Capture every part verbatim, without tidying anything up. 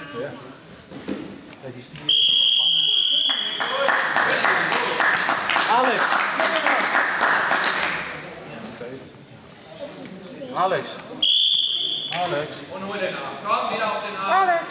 Ja. Ja, die stuur Alex! Alex! Alex! Und hol den Arm. Komm, wieder auf den Arm. Alex!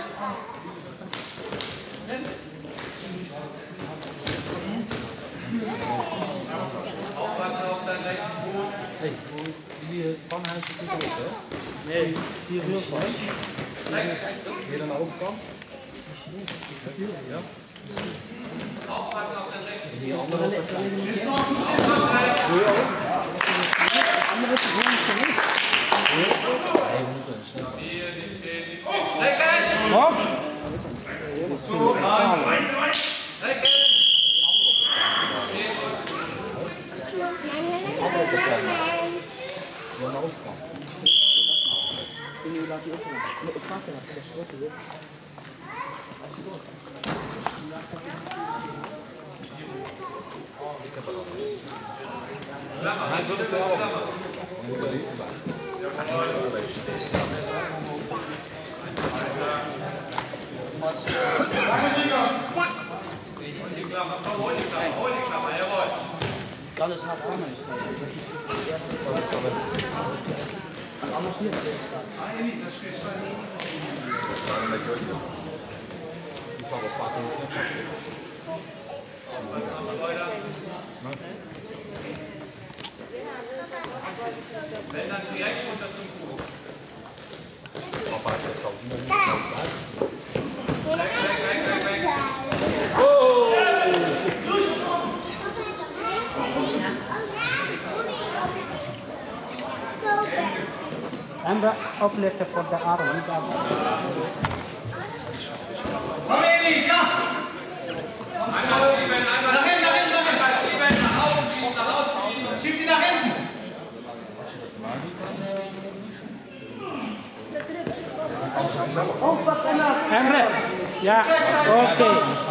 Aufpassen auf seinen rechten Fuß. Hey, die Pannenhuis is niet op, hè? Nee, vier uur vast. Weer een overkant. Ja. Aufpassen auf den rechten Fuß. Die andere op het andere Recken! Op! Recken! Aan de overkant. Kun je laten openen? Nee, ik maak er nog. Dat is wat hier. Als je door. Ik heb er al. Hij wil het wel. Nu moet er niet bij. Die Klammer, komm, hol die Klammer, hol die Klammer, jawohl. Dan is het allemaal eens. Anders hier. Die valt wel vaak in het Wenn dann direkt unter zum Fuß. Papa heeft al die manier. Weg, weg, weg, weg, weg. Emre, opletten voor de arm. Niet af. Kom Eli, ja! Einmal schieben, einmal Nach hinten, nach hinten, nach hinten! Einmal schieben, nach außen schieben, nach außen schieben. Schieb die nach hinten! Emre, ja, oké.